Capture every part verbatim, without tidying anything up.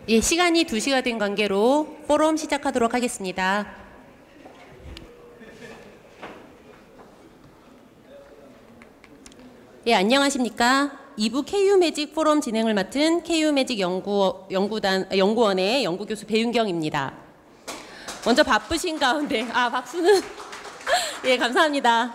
예, 시간이 두 시가 된 관계로 포럼 시작하도록 하겠습니다. 예, 안녕하십니까. 이 부 케이유매직 포럼 진행을 맡은 케이유매직 연구, 연구단, 연구원의 연구교수 배윤경입니다. 먼저 바쁘신 가운데, 아, 박수는, 예, 감사합니다.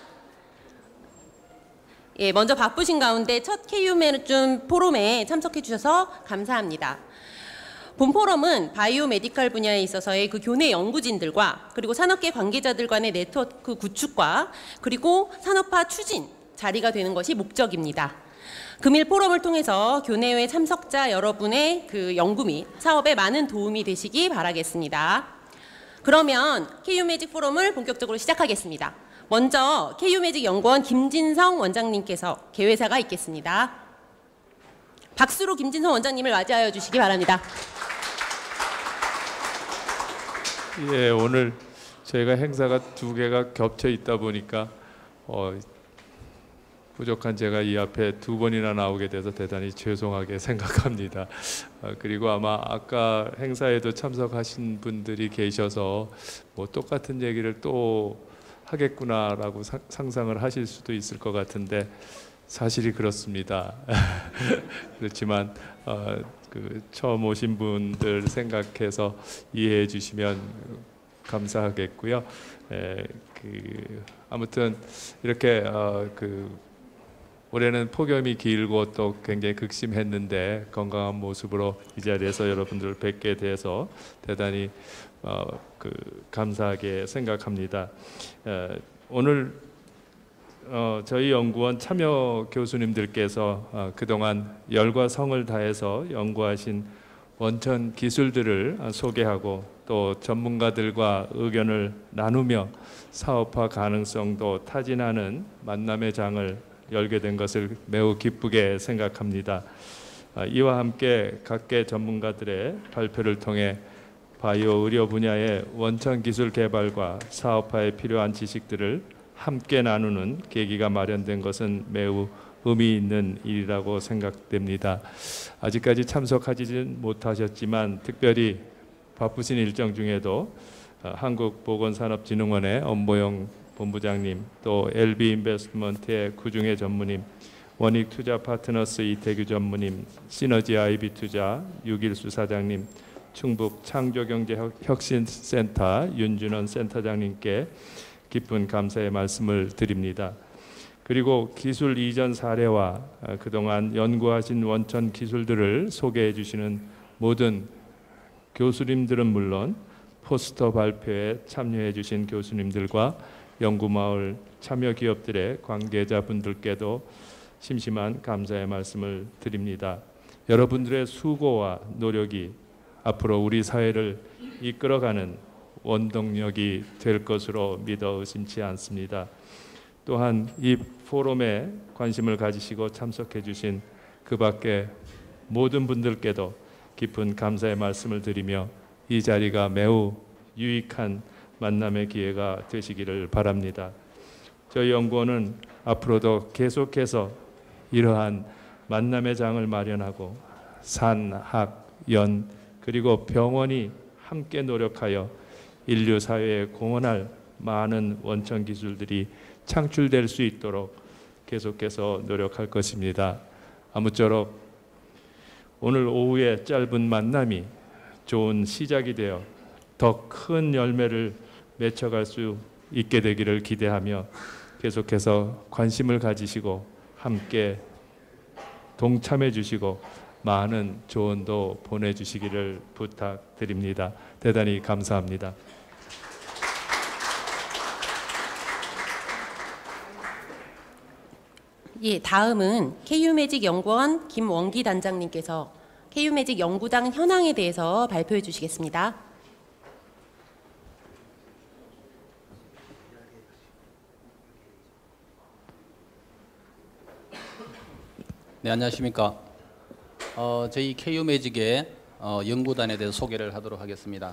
예, 먼저 바쁘신 가운데 첫 케이유매직 포럼에 참석해 주셔서 감사합니다. 본 포럼은 바이오 메디컬 분야에 있어서의 그 교내 연구진들과 그리고 산업계 관계자들 간의 네트워크 구축과 그리고 산업화 추진 자리가 되는 것이 목적입니다. 금일 포럼을 통해서 교내외 참석자 여러분의 그 연구 및 사업에 많은 도움이 되시기 바라겠습니다. 그러면 케이유매직 포럼을 본격적으로 시작하겠습니다. 먼저 케이유매직 연구원 김진성 원장님께서 개회사가 있겠습니다. 박수로 김진성 원장님을 맞이하여 주시기 바랍니다. 예, 오늘 저희가 행사가 두 개가 겹쳐 있다 보니까 어, 부족한 제가 이 앞에 두 번이나 나오게 돼서 대단히 죄송하게 생각합니다. 어, 그리고 아마 아까 행사에도 참석하신 분들이 계셔서 뭐 똑같은 얘기를 또 하겠구나라고 사, 상상을 하실 수도 있을 것 같은데 사실이 그렇습니다. 그렇지만 어, 그 처음 오신 분들 생각해서 이해해 주시면 감사하겠고요. 에, 그 아무튼 이렇게 어, 그 올해는 폭염이 길고 또 굉장히 극심했는데 건강한 모습으로 이 자리에서 여러분들을 뵙게 돼서 대단히 어, 그 감사하게 생각합니다. 에, 오늘 어, 저희 연구원 참여 교수님들께서 어, 그동안 열과 성을 다해서 연구하신 원천 기술들을 어, 소개하고 또 전문가들과 의견을 나누며 사업화 가능성도 타진하는 만남의 장을 열게 된 것을 매우 기쁘게 생각합니다. 어, 이와 함께 각계 전문가들의 발표를 통해 바이오 의료 분야의 원천 기술 개발과 사업화에 필요한 지식들을 함께 나누는 계기가 마련된 것은 매우 의미 있는 일이라고 생각됩니다. 아직까지 참석하지는 못하셨지만 특별히 바쁘신 일정 중에도 한국보건산업진흥원의 엄보영 본부장님, 또 엘비인베스트먼트의 구중혜 전무님, 원익투자파트너스 이태규 전무님, 시너지 아이비투자 유길수 사장님, 충북 창조경제혁신센터 윤준원 센터장님께 깊은 감사의 말씀을 드립니다. 그리고 기술 이전 사례와 그동안 연구하신 원천 기술들을 소개해 주시는 모든 교수님들은 물론 포스터 발표에 참여해 주신 교수님들과 연구마을 참여 기업들의 관계자분들께도 심심한 감사의 말씀을 드립니다. 여러분들의 수고와 노력이 앞으로 우리 사회를 이끌어가는 원동력이 될 것으로 믿어 의심치 않습니다. 또한 이 포럼에 관심을 가지시고 참석해 주신 그 밖에 모든 분들께도 깊은 감사의 말씀을 드리며 이 자리가 매우 유익한 만남의 기회가 되시기를 바랍니다. 저희 연구원은 앞으로도 계속해서 이러한 만남의 장을 마련하고 산, 학, 연 그리고 병원이 함께 노력하여 인류 사회에 공헌할 많은 원천 기술들이 창출될 수 있도록 계속해서 노력할 것입니다. 아무쪼록 오늘 오후의 짧은 만남이 좋은 시작이 되어 더 큰 열매를 맺어갈 수 있게 되기를 기대하며 계속해서 관심을 가지시고 함께 동참해 주시고 많은 조언도 보내주시기를 부탁드립니다. 대단히 감사합니다. 예, 다음은 케이유매직 연구원 김원기 단장님께서 케이유매직 연구장 현황에 대해서 발표해 주시겠습니다. 네, 안녕하십니까. 어, 저희 케이유매직의 어, 연구단에 대해서 소개를 하도록 하겠습니다.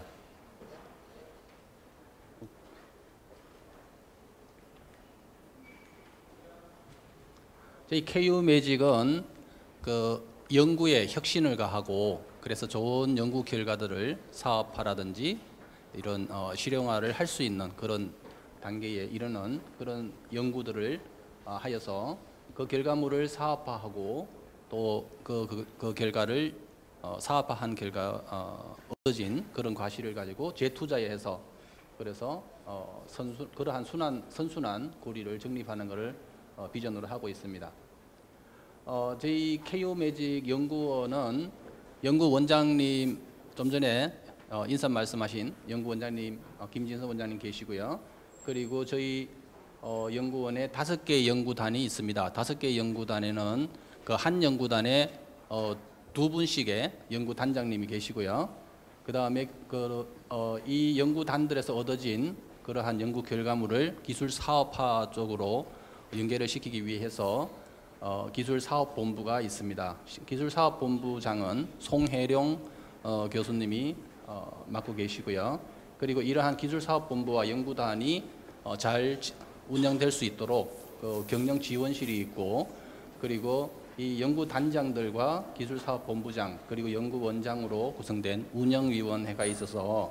저희 케이유매직은 그 연구에 혁신을 가하고 그래서 좋은 연구 결과들을 사업화라든지 이런 어, 실용화를 할 수 있는 그런 단계에 이르는 그런 연구들을 어, 하여서 그 결과물을 사업화하고 또 그 그, 그 결과를 어, 사업화한 결과 어, 얻어진 그런 과실을 가지고 재투자해서 그래서 어, 선수, 그러한 순환, 선순환 고리를 정립하는 것을 어, 비전으로 하고 있습니다. 어, 저희 케이오 매직 연구원은 연구원장님 좀 전에 어, 인사 말씀하신 연구원장님 어, 김진서 원장님 계시고요. 그리고 저희 어, 연구원에 다섯 개 연구단이 있습니다. 다섯 개 연구단에는 그 한 연구단에 어, 두 분씩의 연구단장님이 계시고요. 그 다음에 그, 어, 이 연구단들에서 얻어진 그러한 연구 결과물을 기술 사업화 쪽으로 연계를 시키기 위해서 어, 기술사업본부가 있습니다. 기술사업본부장은 송혜룡 어, 교수님이 어, 맡고 계시고요. 그리고 이러한 기술사업본부와 연구단이 어, 잘 운영될 수 있도록 그 경영 지원실이 있고 그리고 이 연구단장들과 기술사업본부장 그리고 연구원장으로 구성된 운영위원회가 있어서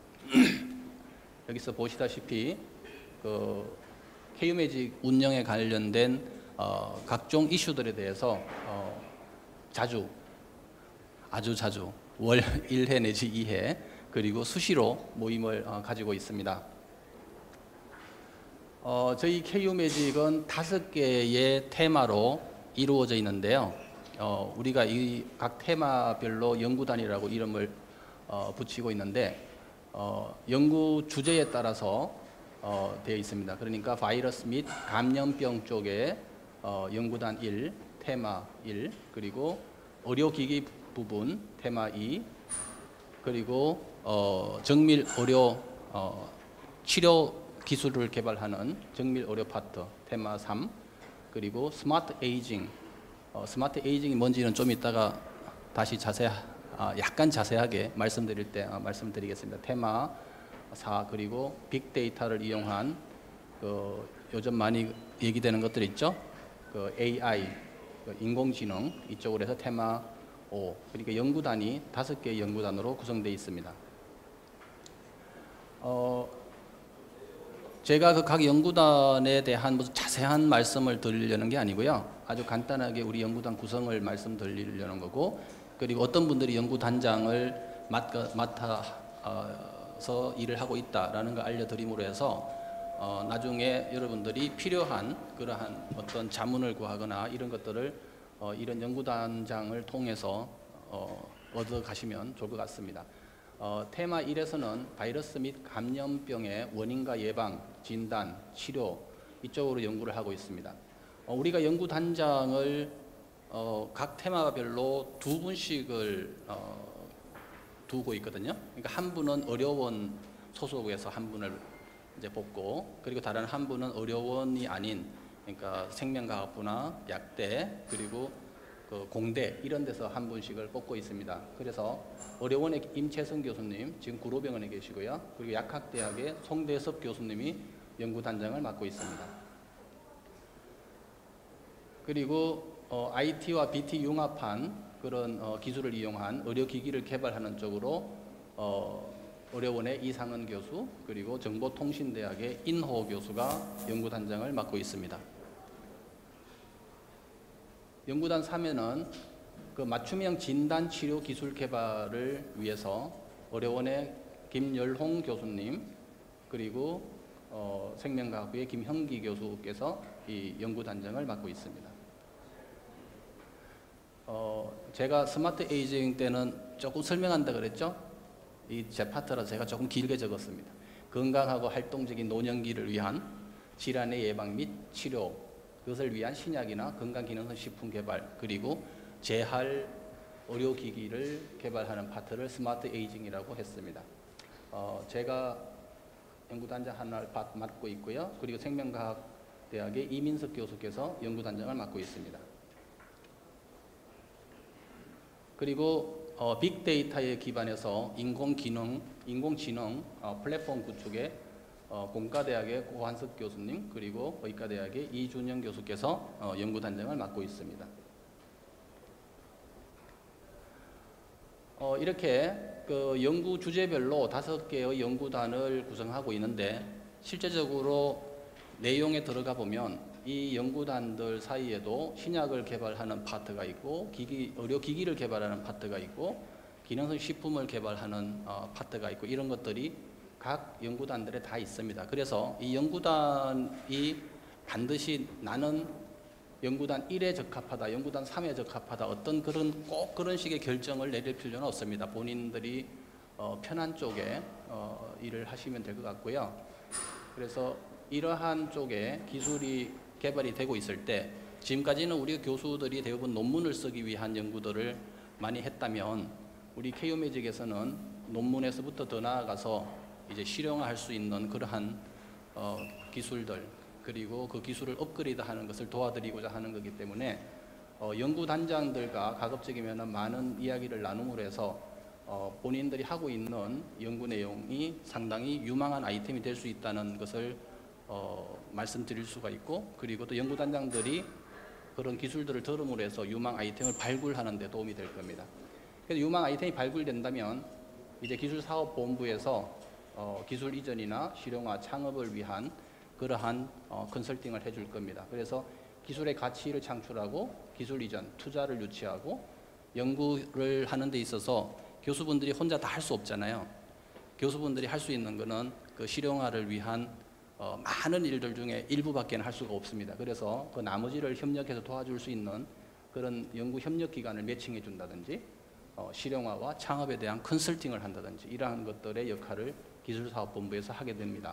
여기서 보시다시피 그 케이오 매직 운영에 관련된 어, 각종 이슈들에 대해서 어, 자주 아주 자주 월 일 회 내지 이 회 그리고 수시로 모임을 어, 가지고 있습니다. 어, 저희 케이오 매직은 다섯 개의 테마로 이루어져 있는데요. 어, 우리가 이 각 테마별로 연구단이라고 이름을 어, 붙이고 있는데 어, 연구 주제에 따라서 어, 되어 있습니다. 그러니까 바이러스 및 감염병 쪽에 어, 연구단 일, 테마 일, 그리고 의료기기 부분 테마 이, 그리고 어, 정밀 의료 어, 치료 기술을 개발하는 정밀 의료 파트 테마 삼, 그리고 스마트 에이징 어, 스마트 에이징이 뭔지는 좀 이따가 다시 자세 아, 약간 자세하게 말씀드릴 때 아, 말씀드리겠습니다. 테마 사, 그리고 빅데이터를 이용한 그 요즘 많이 얘기되는 것들 있죠. 그 에이아이, 그 인공지능 이쪽으로 해서 테마 오, 그러니까 연구단이 다섯 개의 연구단으로 구성되어 있습니다. 어, 제가 그 각 연구단에 대한 무슨 자세한 말씀을 드리려는 게 아니고요. 아주 간단하게 우리 연구단 구성을 말씀드리려는 거고, 그리고 어떤 분들이 연구단장을 맡아, 맡아서 일을 하고 있다라는 걸 알려드림으로 해서 어, 나중에 여러분들이 필요한 그러한 어떤 자문을 구하거나 이런 것들을 어, 이런 연구단장을 통해서 어, 얻어 가시면 좋을 것 같습니다. 어, 테마 일에서는 바이러스 및 감염병의 원인과 예방, 진단, 치료 이쪽으로 연구를 하고 있습니다. 어, 우리가 연구단장을 어, 각 테마별로 두 분씩을 어, 두고 있거든요. 그러니까 한 분은 의료원 소속에서 한 분을 이제 뽑고, 그리고 다른 한 분은 의료원이 아닌 그러니까 생명과학부나 약대 그리고 그 공대 이런 데서 한 분씩을 뽑고 있습니다. 그래서 의료원의 임채성 교수님 지금 구로병원에 계시고요. 그리고 약학대학의 송대섭 교수님이 연구단장을 맡고 있습니다. 그리고 어, 아이티와 비티 융합한 그런 어, 기술을 이용한 의료기기를 개발하는 쪽으로 어, 의료원의 이상은 교수 그리고 정보통신대학의 인호 교수가 연구단장을 맡고 있습니다. 연구단 삼에는 그 맞춤형 진단 치료 기술 개발을 위해서 의료원의 김열홍 교수님 그리고 어, 생명과학부의 김형기 교수께서 이 연구단장을 맡고 있습니다. 어, 제가 스마트 에이징 때는 조금 설명한다 그랬죠? 이 제 파트라 제가 조금 길게 적었습니다. 건강하고 활동적인 노년기를 위한 질환의 예방 및 치료, 그것을 위한 신약이나 건강기능성 식품 개발, 그리고 재활 의료기기를 개발하는 파트를 스마트 에이징이라고 했습니다. 어, 제가 연구단장 하나를 맡고 있고요. 그리고 생명과학대학의 이민석 교수께서 연구단장을 맡고 있습니다. 그리고 어, 빅데이터에 기반해서 인공기능, 인공지능 어, 플랫폼 구축에 어, 공과대학의 고한석 교수님 그리고 의과대학의 이준영 교수께서 어, 연구단장을 맡고 있습니다. 어, 이렇게 그 연구 주제별로 다섯 개의 연구단을 구성하고 있는데 실제적으로 내용에 들어가 보면 이 연구단들 사이에도 신약을 개발하는 파트가 있고 기기, 의료 기기를 개발하는 파트가 있고 기능성 식품을 개발하는 어, 파트가 있고 이런 것들이 각 연구단들에 다 있습니다. 그래서 이 연구단이 반드시 나는 연구단 일에 적합하다, 연구단 삼에 적합하다 어떤 그런 꼭 그런 식의 결정을 내릴 필요는 없습니다. 본인들이 어, 편한 쪽에 어, 일을 하시면 될 것 같고요. 그래서 이러한 쪽에 기술이 개발이 되고 있을 때 지금까지는 우리 교수들이 대부분 논문을 쓰기 위한 연구들을 많이 했다면 우리 케이오매직에서는 논문에서부터 더 나아가서 이제 실용화할 수 있는 그러한 어, 기술들 그리고 그 기술을 업그레이드하는 것을 도와드리고자 하는 거기 때문에 어, 연구단장들과 가급적이면 많은 이야기를 나눔으로 해서 어, 본인들이 하고 있는 연구 내용이 상당히 유망한 아이템이 될 수 있다는 것을 어, 말씀드릴 수가 있고 그리고 또 연구단장들이 그런 기술들을 들음으로 해서 유망 아이템을 발굴하는 데 도움이 될 겁니다. 그래서 유망 아이템이 발굴된다면 이제 기술사업본부에서 어, 기술 이전이나 실용화 창업을 위한 그러한 어, 컨설팅을 해줄 겁니다. 그래서 기술의 가치를 창출하고 기술 이전, 투자를 유치하고 연구를 하는 데 있어서 교수분들이 혼자 다 할 수 없잖아요. 교수분들이 할 수 있는 거는 그 실용화를 위한 어, 많은 일들 중에 일부밖에 할 수가 없습니다. 그래서 그 나머지를 협력해서 도와줄 수 있는 그런 연구 협력 기관을 매칭해 준다든지 어, 실용화와 창업에 대한 컨설팅을 한다든지 이러한 것들의 역할을 기술사업본부에서 하게 됩니다.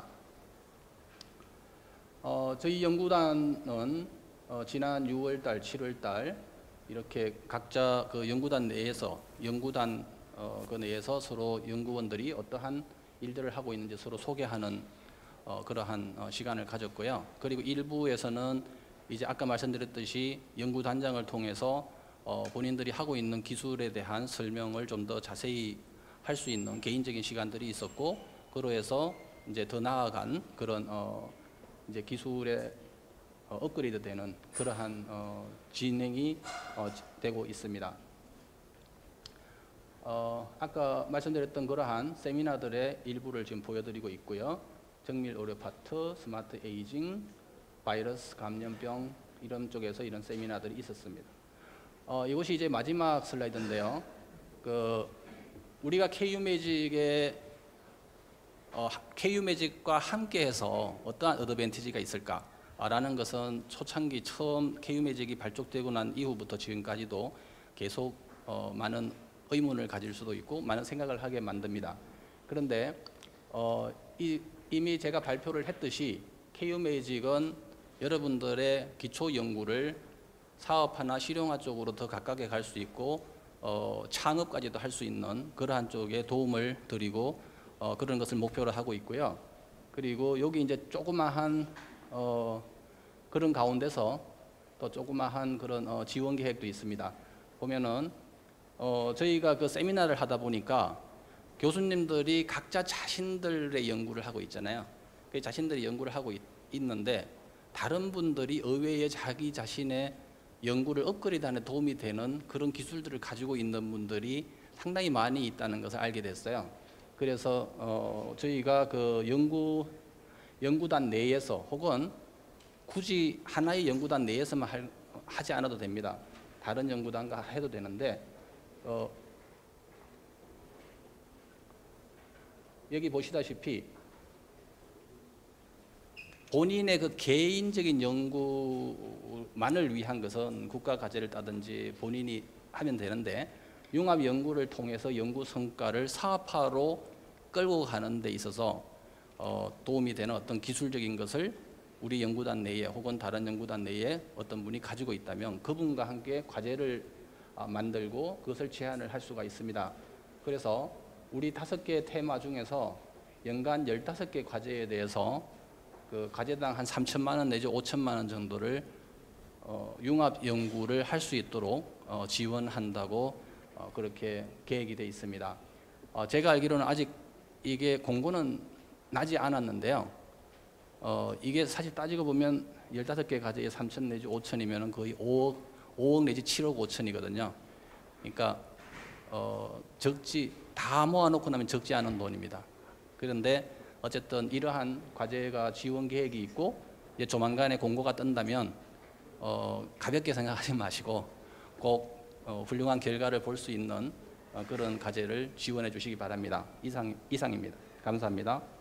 어, 저희 연구단은 어, 지난 유월달, 칠월달 이렇게 각자 그 연구단 내에서 연구단 어, 그 내에서 서로 연구원들이 어떠한 일들을 하고 있는지 서로 소개하는 어, 그러한 어, 시간을 가졌고요. 그리고 일부에서는 이제 아까 말씀드렸듯이 연구단장을 통해서 어, 본인들이 하고 있는 기술에 대한 설명을 좀 더 자세히 할 수 있는 개인적인 시간들이 있었고, 그로 해서 이제 더 나아간 그런 어, 이제 기술의 어, 업그레이드되는 그러한 어, 진행이 어, 되고 있습니다. 어, 아까 말씀드렸던 그러한 세미나들의 일부를 지금 보여드리고 있고요. 정밀 의료 파트, 스마트 에이징, 바이러스 감염병 이런 쪽에서 이런 세미나들이 있었습니다. 어, 이것이 이제 마지막 슬라이드인데요. 그 우리가 케이유매직의 어, 케이유매직과 함께해서 어떠한 어드밴티지가 있을까라는 것은 초창기 처음 케이유매직이 발족되고 난 이후부터 지금까지도 계속 어, 많은 의문을 가질 수도 있고 많은 생각을 하게 만듭니다. 그런데 어, 이, 이미 제가 발표를 했듯이 케이유매직은 여러분들의 기초 연구를 사업화나 실용화 쪽으로 더 가깝게 갈 수 있고 어, 창업까지도 할 수 있는 그러한 쪽에 도움을 드리고 어, 그런 것을 목표로 하고 있고요. 그리고 여기 이제 조그마한 어, 그런 가운데서 또 조그마한 그런 어, 지원 계획도 있습니다. 보면은 어, 저희가 그 세미나를 하다 보니까 교수님들이 각자 자신들의 연구를 하고 있잖아요. 그 자신들이 연구를 하고 있, 있는데 다른 분들이 의외에 자기 자신의 연구를 업그레이드하는 데 도움이 되는 그런 기술들을 가지고 있는 분들이 상당히 많이 있다는 것을 알게 됐어요. 그래서 어, 저희가 그 연구 연구단 내에서 혹은 굳이 하나의 연구단 내에서만 할, 하지 않아도 됩니다. 다른 연구단과 해도 되는데 어, 여기 보시다시피 본인의 그 개인적인 연구만을 위한 것은 국가 과제를 따든지 본인이 하면 되는데 융합 연구를 통해서 연구 성과를 사업화로 끌고 가는 데 있어서 어, 도움이 되는 어떤 기술적인 것을 우리 연구단 내에 혹은 다른 연구단 내에 어떤 분이 가지고 있다면 그분과 함께 과제를 어, 만들고 그것을 제안을 할 수가 있습니다. 그래서 우리 다섯 개 테마 중에서 연간 열다섯 개 과제에 대해서 그 과제당 한 삼천만 원 내지 오천만 원 정도를 어, 융합 연구를 할 수 있도록 어, 지원한다고 어, 그렇게 계획이 되어 있습니다. 어, 제가 알기로는 아직 이게 공고는 나지 않았는데요. 어, 이게 사실 따지고 보면 열다섯 개 과제에 삼천 내지 오천이면 거의 오억, 오억 내지 칠억 오천이거든요. 그러니까 어, 적지 다 모아놓고 나면 적지 않은 돈입니다. 그런데 어쨌든 이러한 과제가 지원 계획이 있고 이제 조만간에 공고가 뜬다면 어, 가볍게 생각하지 마시고 꼭 어, 훌륭한 결과를 볼 수 있는 어, 그런 과제를 지원해 주시기 바랍니다. 이상 이상입니다. 감사합니다.